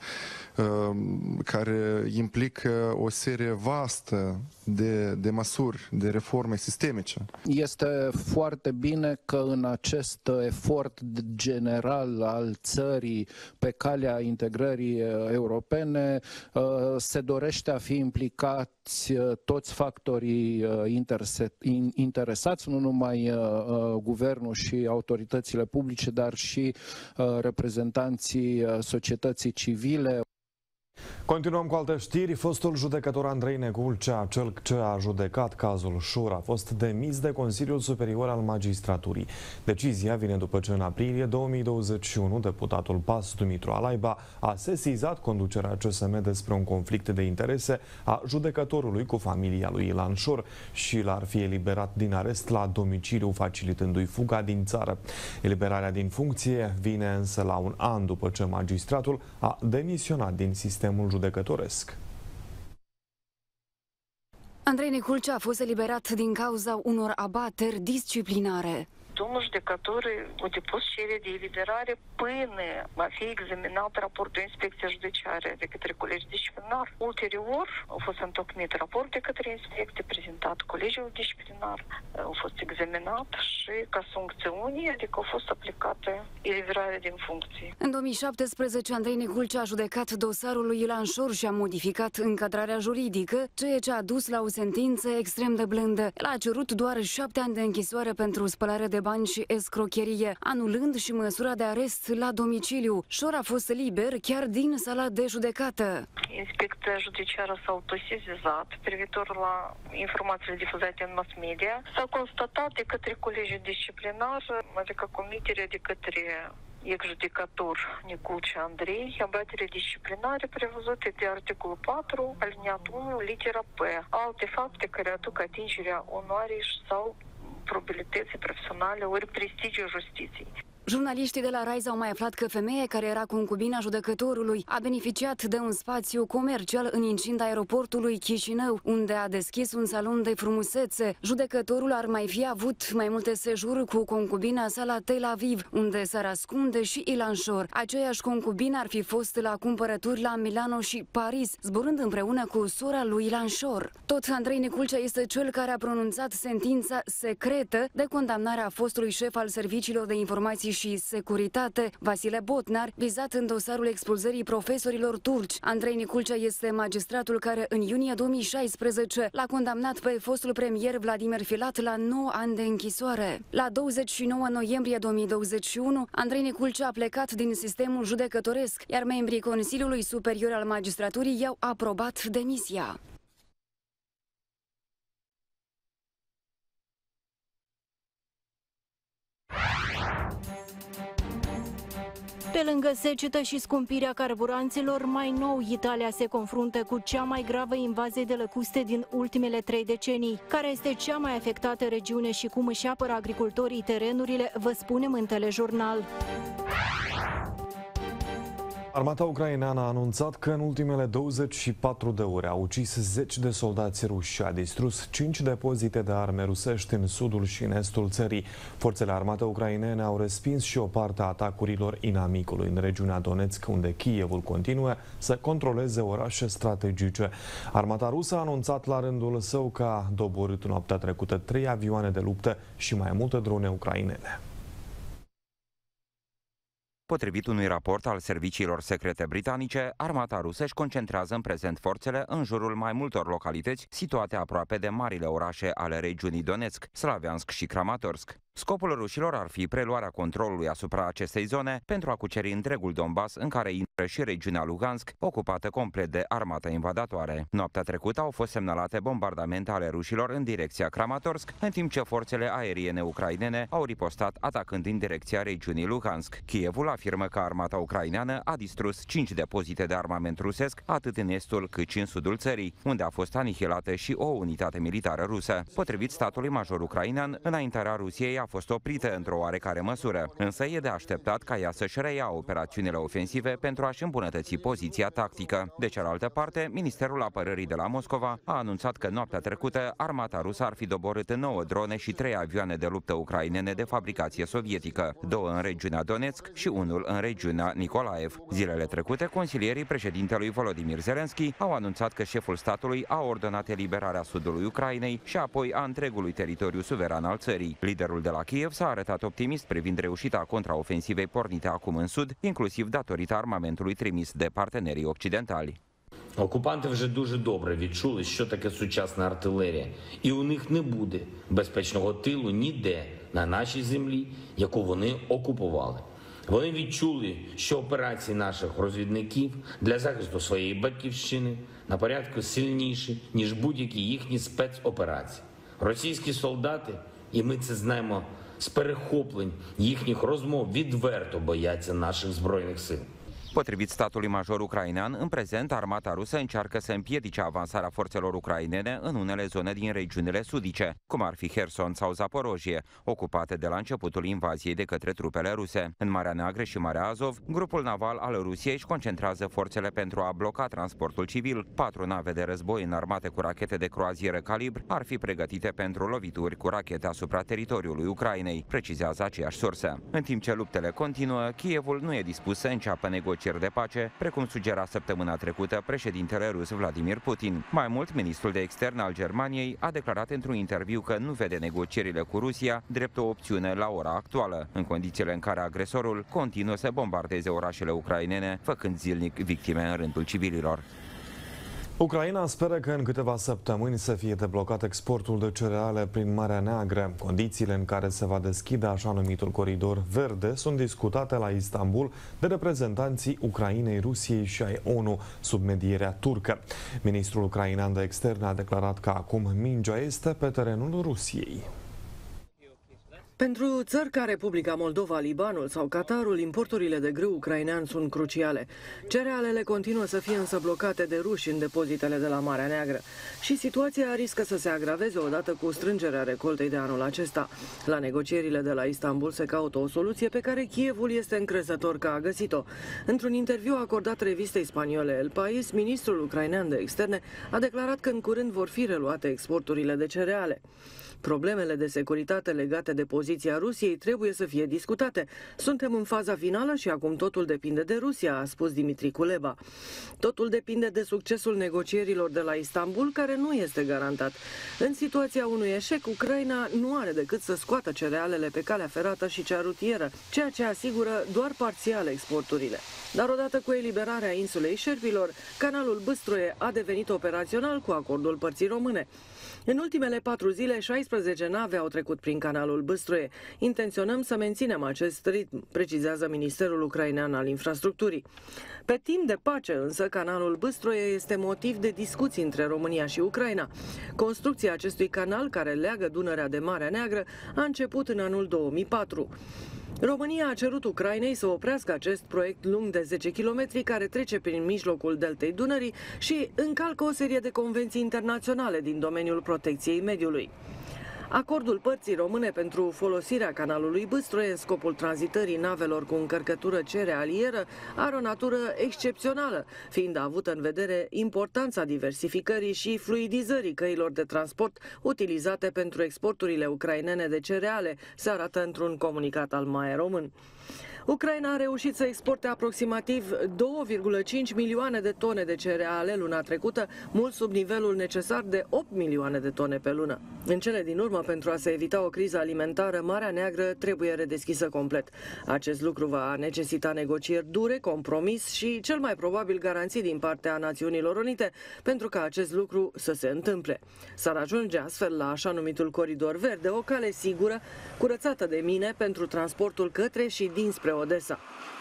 care implică o serie vastă de măsuri, de reforme sistemice. Este foarte bine că în acest efort general al țării pe calea integrării europene se dorește a fi implicați toți factorii interesați, nu numai guvernul și autoritățile publice, dar și reprezentanții societății civile. Continuăm cu alte știri. Fostul judecător Andrei Neculcea, cel ce a judecat cazul Șor, a fost demis de Consiliul Superior al Magistraturii. Decizia vine după ce în aprilie 2021 deputatul PAS Dumitru Alaiba a sesizat conducerea CSM despre un conflict de interese a judecătorului cu familia lui Ilan Șor și l-ar fi eliberat din arest la domiciliu, facilitându-i fuga din țară. Eliberarea din funcție vine însă la un an după ce magistratul a demisionat din sistemul judecătoresc. Andrei Neculcea a fost eliberat din cauza unor abateri disciplinare. Domnul judecător a depus cerere de eliberare până va fi examinat raportul inspecției judiciare de către colegi disciplinar. Ulterior a fost întocmit raport de către inspecție, prezentat colegiul disciplinar, a fost examinat și ca sancțiune, adică a fost aplicată eliberarea din funcție. În 2017, Andrei Neculcea a judecat dosarul lui Ilan Șor și a modificat încadrarea juridică, ceea ce a dus la o sentință extrem de blândă. El a cerut doar 7 ani de închisoare pentru spălare de bani și escrocherie, anulând și măsura de arest la domiciliu. Șor a fost liber chiar din sala de judecată. Inspecția judiciară s-a autosesizat privitor la informațiile difuzate în mass media. S-a constatat de către colegiul disciplinar, adică comiterea de către ex-judecator Neculcea Andrei, abateri disciplinare prevăzute de articolul 4, aliniatul 1, litera P, alte fapte care aduc atingerea onoarei sau probabilității profesionale ori prestigiul justiției. Jurnaliștii de la Rise au mai aflat că femeia care era concubina judecătorului a beneficiat de un spațiu comercial în incinta aeroportului Chișinău, unde a deschis un salon de frumusețe. Judecătorul ar mai fi avut mai multe sejururi cu concubina sa la Tel Aviv, unde s-ar ascunde și Ilan Șor. Aceeași concubină ar fi fost la cumpărături la Milano și Paris, zburând împreună cu sora lui Ilan Șor. Tot Andrei Neculcea este cel care a pronunțat sentința secretă de condamnare a fostului șef al Serviciilor de Informații și Securitate, Vasile Botnar, vizat în dosarul expulzării profesorilor turci. Andrei Neculcea este magistratul care în iunie 2016 l-a condamnat pe fostul premier Vladimir Filat la 9 ani de închisoare. La 29 noiembrie 2021, Andrei Neculcea a plecat din sistemul judecătoresc, iar membrii Consiliului Superior al Magistraturii i-au aprobat demisia. Pe lângă secetă și scumpirea carburanților, mai nou Italia se confruntă cu cea mai gravă invazie de lăcuste din ultimele 3 decenii. Care este cea mai afectată regiune și cum își apără agricultorii terenurile, vă spunem în telejurnal. Armata ucraineană a anunțat că în ultimele 24 de ore a ucis 10 de soldați ruși și a distrus 5 depozite de arme rusești în sudul și în estul țării. Forțele armate ucrainene au respins și o parte a atacurilor inamicului în regiunea Donetsk, unde Kievul continuă să controleze orașe strategice. Armata rusă a anunțat la rândul său că a doborât noaptea trecută 3 avioane de luptă și mai multe drone ucrainene. Potrivit unui raport al serviciilor secrete britanice, armata rusă își concentrează în prezent forțele în jurul mai multor localități situate aproape de marile orașe ale regiunii Donetsk, Slaviansk și Kramatorsk. Scopul rușilor ar fi preluarea controlului asupra acestei zone pentru a cuceri întregul Donbass, în care intră și regiunea Lugansk, ocupată complet de armata invadatoare. Noaptea trecută au fost semnalate bombardamente ale rușilor în direcția Kramatorsk, în timp ce forțele aeriene ucrainene au ripostat atacând în direcția regiunii Lugansk. Kievul afirmă că armata ucraineană a distrus 5 depozite de armament rusesc, atât în estul cât și în sudul țării, unde a fost anihilată și o unitate militară rusă. Potrivit statului major ucrainean, înaintarea Rusiei a fost oprită într-o oarecare măsură, însă e de așteptat ca ea să-și reia operațiunile ofensive pentru a-și îmbunătăți poziția tactică. De cealaltă parte, Ministerul Apărării de la Moscova a anunțat că noaptea trecută armata rusă ar fi doborât 9 drone și 3 avioane de luptă ucrainene de fabricație sovietică, 2 în regiunea Donetsk și unul în regiunea Nikolaev. Zilele trecute, consilierii președintelui Volodymyr Zelensky au anunțat că șeful statului a ordonat eliberarea sudului Ucrainei și apoi a întregului teritoriu suveran al țării. Liderul de la Kiev s-a arătat optimist privind reușita contraofensivei pornite acum în sud, inclusiv datorită armamentului trimis de partenerii occidentali. Окупанти вже дуже добре відчули, що таке сучасна артилерія. І у них не буде безпечного тилу ніде на нашій землі, яку вони окупували. Вони відчули, що операції наших розвідників для захисту своєї батьківщини на порядку сильніші, ніж будь-які їхні спецоперації. Російські солдати, і ми це знаємо з перехоплень їхніх розмов, відверто бояться наших збройних сил. Potrivit statului major ucrainean, în prezent, armata rusă încearcă să împiedice avansarea forțelor ucrainene în unele zone din regiunile sudice, cum ar fi Kherson sau Zaporojie, ocupate de la începutul invaziei de către trupele ruse. În Marea Neagră și Marea Azov, grupul naval al Rusiei își concentrează forțele pentru a bloca transportul civil. 4 nave de război înarmate cu rachete de croazieră calibr ar fi pregătite pentru lovituri cu rachete asupra teritoriului Ucrainei, precizează aceeași sursă. În timp ce luptele continuă, Kievul nu e dispus să înceapă negocieri de pace, precum sugera săptămâna trecută președintele rus Vladimir Putin. Mai mult, ministrul de externe al Germaniei a declarat într-un interviu că nu vede negocierile cu Rusia drept o opțiune la ora actuală, în condițiile în care agresorul continuă să bombardeze orașele ucrainene, făcând zilnic victime în rândul civililor. Ucraina speră că în câteva săptămâni să fie deblocat exportul de cereale prin Marea Neagră. Condițiile în care se va deschide așa numitul coridor verde sunt discutate la Istanbul de reprezentanții Ucrainei, Rusiei și ai ONU sub medierea turcă. Ministrul ucrainean de externe a declarat că acum mingea este pe terenul Rusiei. Pentru țări ca Republica Moldova, Libanul sau Qatarul, importurile de grâu ucrainean sunt cruciale. Cerealele continuă să fie însă blocate de ruși în depozitele de la Marea Neagră și situația riscă să se agraveze odată cu strângerea recoltei de anul acesta. La negocierile de la Istanbul se caută o soluție pe care Kievul este încrezător că a găsit-o. Într-un interviu acordat revistei spaniole El País, ministrul ucrainean de externe a declarat că în curând vor fi reluate exporturile de cereale. Problemele de securitate legate de poziția Rusiei trebuie să fie discutate. Suntem în faza finală și acum totul depinde de Rusia, a spus Dimitri Kuleba. Totul depinde de succesul negocierilor de la Istanbul, care nu este garantat. În situația unui eșec, Ucraina nu are decât să scoată cerealele pe calea ferată și cea rutieră, ceea ce asigură doar parțial exporturile. Dar odată cu eliberarea insulei Șerpilor, canalul Băstroie a devenit operațional cu acordul părții române. În ultimele 4 zile, 16 nave au trecut prin canalul Băstroie. Intenționăm să menținem acest ritm, precizează Ministerul Ucrainean al Infrastructurii. Pe timp de pace, însă, canalul Băstroie este motiv de discuții între România și Ucraina. Construcția acestui canal, care leagă Dunărea de Marea Neagră, a început în anul 2004. România a cerut Ucrainei să oprească acest proiect lung de 10 km care trece prin mijlocul deltei Dunării și încalcă o serie de convenții internaționale din domeniul protecției mediului. Acordul părții române pentru folosirea canalului Băstroie în scopul tranzitării navelor cu încărcătură cerealieră are o natură excepțională, fiind avută în vedere importanța diversificării și fluidizării căilor de transport utilizate pentru exporturile ucrainene de cereale, se arată într-un comunicat al MAE român. Ucraina a reușit să exporte aproximativ 2,5 milioane de tone de cereale luna trecută, mult sub nivelul necesar de 8 milioane de tone pe lună. În cele din urmă, pentru a se evita o criză alimentară, Marea Neagră trebuie redeschisă complet. Acest lucru va necesita negocieri dure, compromis și, cel mai probabil, garanții din partea Națiunilor Unite pentru ca acest lucru să se întâmple. S-ar ajunge astfel la așa numitul coridor verde, o cale sigură, curățată de mine pentru transportul către și dinspre Odessa.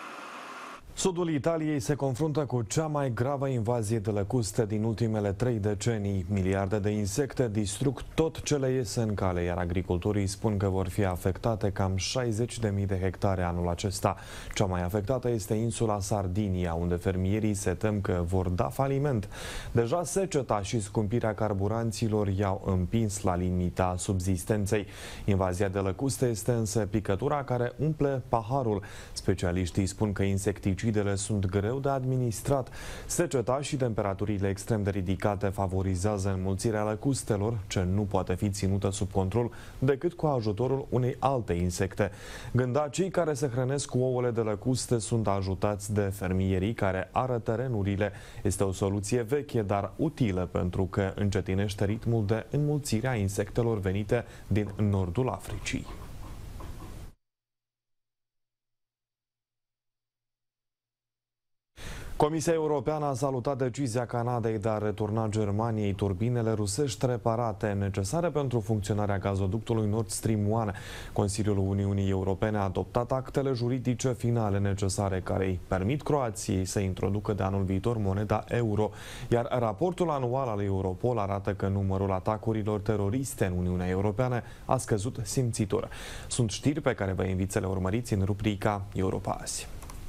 Sudul Italiei se confruntă cu cea mai gravă invazie de lăcuste din ultimele 3 decenii. Miliarde de insecte distrug tot ce le iese în cale, iar agricultorii spun că vor fi afectate cam 60.000 de hectare anul acesta. Cea mai afectată este insula Sardinia, unde fermierii se tem că vor da faliment. Deja seceta și scumpirea carburanților i-au împins la limita subzistenței. Invazia de lăcuste este însă picătura care umple paharul. Specialiștii spun că insecticidele sunt greu de administrat. Seceta și temperaturile extrem de ridicate favorizează înmulțirea lăcustelor, ce nu poate fi ținută sub control decât cu ajutorul unei alte insecte. Gândacii care se hrănesc cu ouăle de lăcuste sunt ajutați de fermierii care ară terenurile. Este o soluție veche, dar utilă, pentru că încetinește ritmul de înmulțire a insectelor venite din nordul Africii. Comisia Europeană a salutat decizia Canadei de a returna Germaniei turbinele rusești reparate necesare pentru funcționarea gazoductului Nord Stream 1. Consiliul Uniunii Europene a adoptat actele juridice finale necesare care îi permit Croației să introducă de anul viitor moneda euro, iar raportul anual al Europol arată că numărul atacurilor teroriste în Uniunea Europeană a scăzut simțitor. Sunt știri pe care vă invit să le urmăriți în rubrica Europa Azi.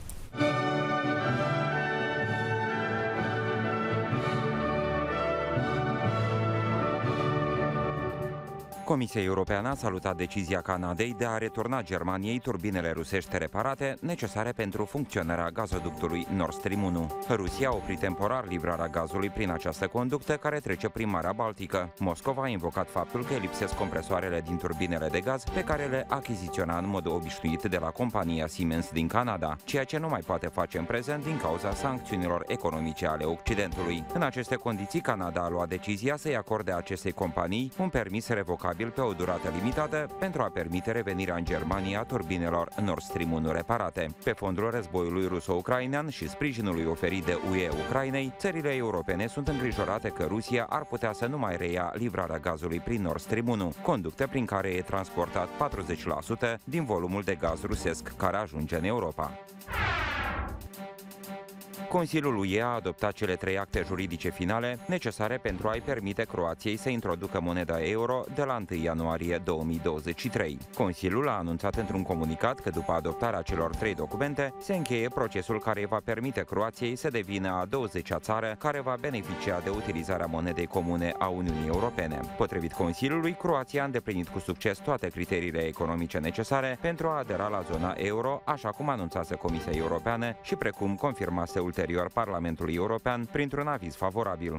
Comisia Europeană a salutat decizia Canadei de a returna Germaniei turbinele rusești reparate necesare pentru funcționarea gazoductului Nord Stream 1. Rusia a oprit temporar livrarea gazului prin această conductă care trece prin Marea Baltică. Moscova a invocat faptul că lipsesc compresoarele din turbinele de gaz pe care le achiziționa în mod obișnuit de la compania Siemens din Canada, ceea ce nu mai poate face în prezent din cauza sancțiunilor economice ale Occidentului. În aceste condiții, Canada a luat decizia să-i acorde acestei companii un permis revocabil pe o durată limitată pentru a permite revenirea în Germania a turbinelor Nord Stream 1 reparate. Pe fondul războiului ruso-ucrainean și sprijinului oferit de UE Ucrainei, țările europene sunt îngrijorate că Rusia ar putea să nu mai reia livrarea gazului prin Nord Stream 1, conductă prin care e transportat 40% din volumul de gaz rusesc care ajunge în Europa. Consiliul UE a adoptat cele 3 acte juridice finale necesare pentru a-i permite Croației să introducă moneda euro de la 1 ianuarie 2023. Consiliul a anunțat într-un comunicat că după adoptarea celor 3 documente se încheie procesul care îi va permite Croației să devină a 20-a țară care va beneficia de utilizarea monedei comune a Uniunii Europene. Potrivit Consiliului, Croația a îndeplinit cu succes toate criteriile economice necesare pentru a adera la zona euro, așa cum anunțase Comisia Europeană și precum confirmase ulterior Parlamentului European printr-un aviz favorabil.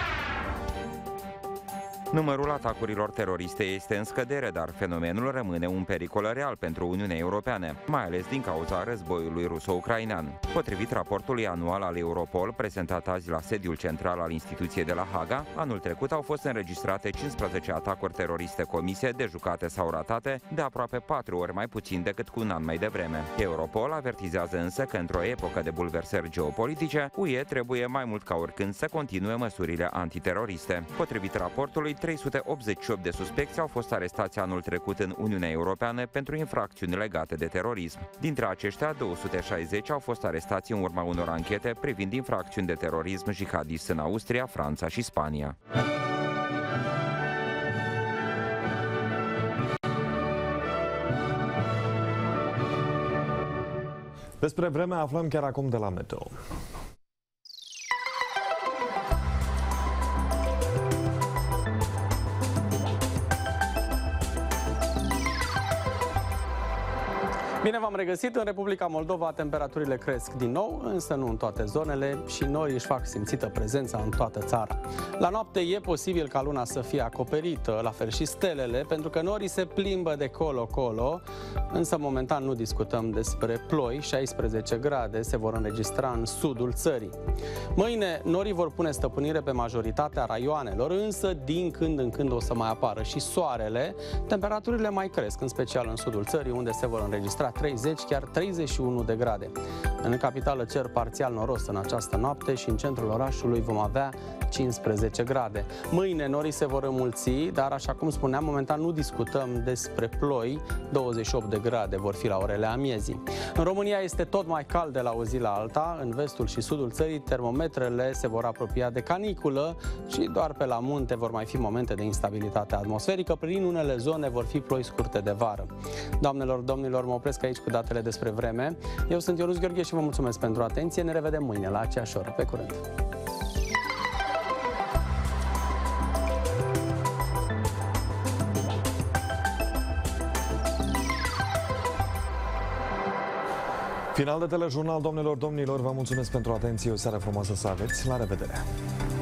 Numărul atacurilor teroriste este în scădere, dar fenomenul rămâne un pericol real pentru Uniunea Europeană, mai ales din cauza războiului ruso-ucrainean. Potrivit raportului anual al Europol, prezentat azi la sediul central al instituției de la Haga, anul trecut au fost înregistrate 15 atacuri teroriste comise, dejucate sau ratate, de aproape 4 ori mai puțin decât cu un an mai devreme. Europol avertizează însă că într-o epocă de bulversări geopolitice, UE trebuie mai mult ca oricând să continue măsurile antiteroriste. Potrivit raportului, 388 de suspecți au fost arestați anul trecut în Uniunea Europeană pentru infracțiuni legate de terorism. Dintre aceștia, 260 au fost arestați în urma unor anchete privind infracțiuni de terorism jihadist în Austria, Franța și Spania. Despre vreme aflăm chiar acum de la Meteo. Bine v-am regăsit. În Republica Moldova temperaturile cresc din nou, însă nu în toate zonele și norii își fac simțită prezența în toată țara. La noapte e posibil ca luna să fie acoperită, la fel și stelele, pentru că norii se plimbă de colo-colo, însă momentan nu discutăm despre ploi. 16 grade se vor înregistra în sudul țării. Mâine norii vor pune stăpânire pe majoritatea raioanelor, însă din când în când o să mai apară și soarele. Temperaturile mai cresc, în special în sudul țării, unde se vor înregistra 30, chiar 31 de grade. În capitală cer parțial noros în această noapte și în centrul orașului vom avea 15 grade. Mâine norii se vor înmulți, dar așa cum spuneam, momentan nu discutăm despre ploi. 28 de grade vor fi la orele amiezii. În România este tot mai cald de la o zi la alta. În vestul și sudul țării termometrele se vor apropia de caniculă și doar pe la munte vor mai fi momente de instabilitate atmosferică. Prin unele zone vor fi ploi scurte de vară. Doamnelor, domnilor, mă opresc aici cu datele despre vreme. Eu sunt Ionuț Gheorghe și vă mulțumesc pentru atenție. Ne revedem mâine la aceeași oră. Pe curând! Final de telejurnal, domnilor, domnilor, vă mulțumesc pentru atenție, o seară frumoasă să aveți, la revedere!